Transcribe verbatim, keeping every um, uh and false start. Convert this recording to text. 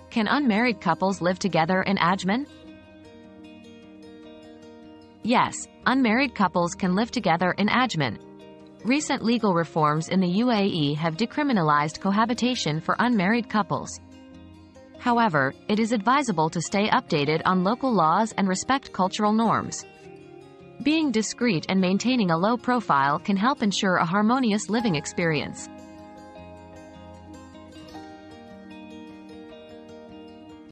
Can unmarried couples live together in Ajman? Yes, unmarried couples can live together in Ajman. Recent legal reforms in the U A E have decriminalized cohabitation for unmarried couples. However, it is advisable to stay updated on local laws and respect cultural norms. Being discreet and maintaining a low profile can help ensure a harmonious living experience.